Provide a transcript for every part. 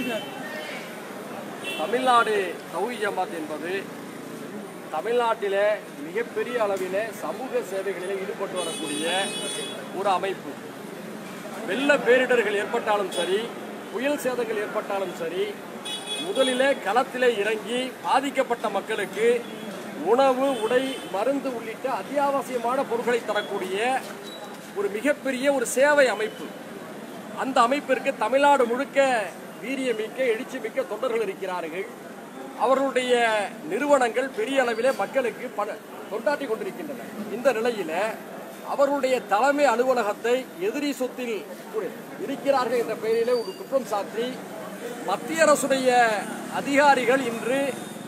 தமிழ்நாடு தௌஹீத் ஜமாத் என்பது தமிழ்நாட்டிலே மிகப்பெரிய அளவிலே சமூக சேவைகளிலே ஈடுபட்டு வரக்கூடிய ஒரு அமைப்பு. வெள்ள பேரிடர்கள் ஏற்பட்டாலும் சரி, புயல் சேதங்கள் ஏற்பட்டாலும் சரி, முதலிலே களத்திலே இறங்கி பாதிக்கப்பட்ட மக்களுக்கு உணவு, உடை, மருந்து உள்ளிட்ட அத்தியாவசியமான பொருட்களை தரக்கூடிய ஒரு மிகப்பெரிய ஒரு சேவை அமைப்பு. அந்த அமைப்பிற்கு தமிழ்நாடு முழுக்க வீரியமிக்க, எழுச்சிமிக்க தொண்டர்கள் இருக்கிறார்கள். அவர்களுடைய நிறுவனங்கள் பெரிய அளவிலே மக்களுக்கு தொண்டாற்றி கொண்டிருக்கின்றன. இந்த நிலையில அவர்களுடைய தலைமை அலுவலகத்தை எதிரி சொத்தில் இருக்கிறார்கள் என்ற பெயரிலே ஒரு குற்றம் சாட்டி மத்திய அரசுடைய அதிகாரிகள் இன்று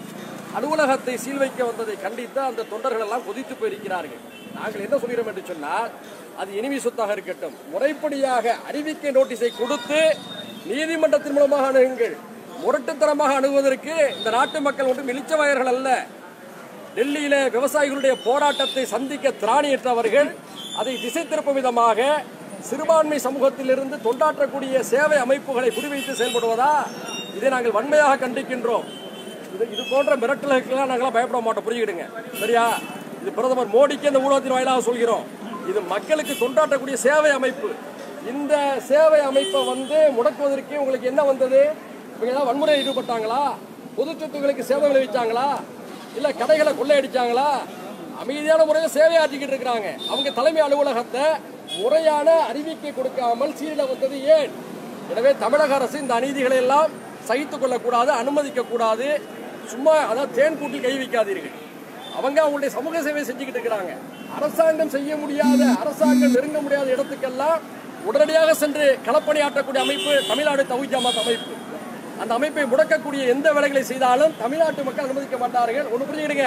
அலுவலகத்தை சீல் வைக்க வந்ததை கண்டித்து அந்த தொண்டர்கள் எல்லாம் கொதித்து போயிருக்கிறார்கள். நாங்கள் என்ன சொல்கிறோம் என்று சொன்னால், அது எனிமி சொத்தாக இருக்கட்டும், முறைப்படியாக அறிவிக்கை நோட்டீஸை கொடுத்து நீதிமன்றத்தின் மூலமாக அணுகுங்கள். முரட்டுத்தனமாக அணுகுவதற்கு இந்த நாட்டு மக்கள் ஒன்றும் இளிச்சவாயர்கள் அல்ல. டெல்லியில விவசாயிகளுடைய போராட்டத்தை சந்திக்க திராணியற்றவர்கள் அதை திசை திருப்பும் விதமாக சிறுபான்மை சமூகத்திலிருந்து தொண்டாற்றக்கூடிய சேவை அமைப்புகளை குறிவைத்து செயல்படுவதா? இதை நாங்கள் வன்மையாக கண்டிக்கின்றோம். இது போன்ற மிரட்டல்களுக்கெல்லாம் நாங்களாம் பயப்பட மாட்டோம், புரிஞ்சுக்கிடுங்க, சரியா? இது பிரதமர் மோடிக்கு இந்த ஊடகத்தின் வாயிலாக சொல்கிறோம். இது மக்களுக்கு தொண்டாற்றக்கூடிய சேவை அமைப்பு. இந்த சேவை அமைப்பை முடக்குவதற்கு உங்களுக்கு என்ன வந்தது? இவங்க ஏதாவது வன்முறை ஈடுபட்டாங்களா? பொது சொத்துக்களுக்கு சேவை விளைவிச்சாங்களா? இல்ல கடைகளை கொள்ளையடிச்சாங்களா? அமைதியான முறையில் சேவையாற்றிக்கிட்டு இருக்கிறாங்க. அவங்க தலைமை அலுவலகத்தை முறையான அறிவிக்கை கொடுக்காமல் சீரிட வந்தது ஏன்? எனவே தமிழக அரசு இந்த அநீதிகளை எல்லாம் சகித்துக் கொள்ளக்கூடாது, அனுமதிக்க கூடாது. சும்மா அதாவது தேன் கூட்டில் கை வைக்காதீர்கள். அவங்க அவங்களுடைய சமூக சேவை செஞ்சுக்கிட்டு இருக்கிறாங்க. அரசாங்கம் செய்ய முடியாத, அரசாங்கம் நெருங்க முடியாத இடத்துக்கெல்லாம் உடனடியாக சென்று களப்பணியாற்றக்கூடிய அமைப்பு தமிழ்நாடு தௌஹீத் ஜமாத் அமைப்பு. அந்த அமைப்பை முடக்கக்கூடிய எந்த வேலைகளை செய்தாலும் தமிழ்நாட்டு மக்கள் அனுமதிக்க மாட்டார்கள். ஒன்று புரிஞ்சுக்கிடுங்க,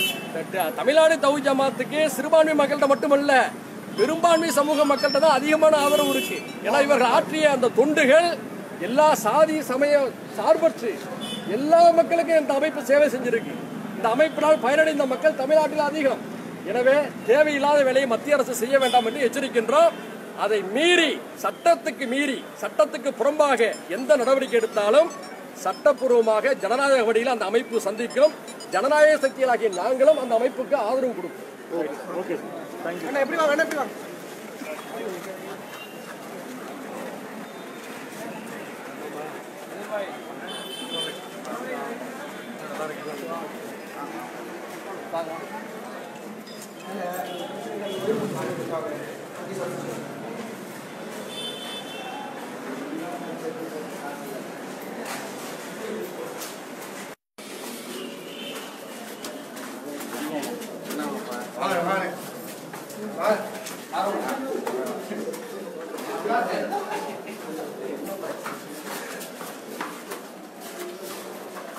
தமிழ்நாடு தௌஹீத் ஜமாத்துக்கு சிறுபான்மை மக்கள்கிட்ட மட்டுமல்ல, பெரும்பான்மை சமூக மக்கள்கிட்ட தான் அதிகமான ஆதரவு இருக்கு. ஏன்னா இவர்கள் ஆற்றிய அந்த தொண்டுகள் எல்லா சாதி சமய சார்பற்று எல்லா மக்களுக்கும் இந்த அமைப்பு சேவை செஞ்சிருக்கு. இந்த அமைப்பினால் பயனடைந்த மக்கள் தமிழ்நாட்டில் அதிகம். எனவே தேவையில்லாத வேலையை மத்திய அரசு செய்ய வேண்டாம் என்று எச்சரிக்கின்றோம். அதை மீறி சட்டத்துக்கு புறம்பாக எந்த நடவடிக்கை எடுத்தாலும் சட்டப்பூர்வமாக ஜனநாயக வழியில் அந்த அமைப்பு சந்திக்கும். ஜனநாயக சக்திகளாகிய நாங்களும் அந்த அமைப்புக்கு ஆதரவு கொடுப்போம்.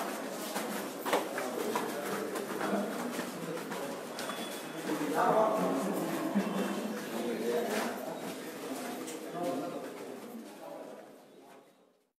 Wow.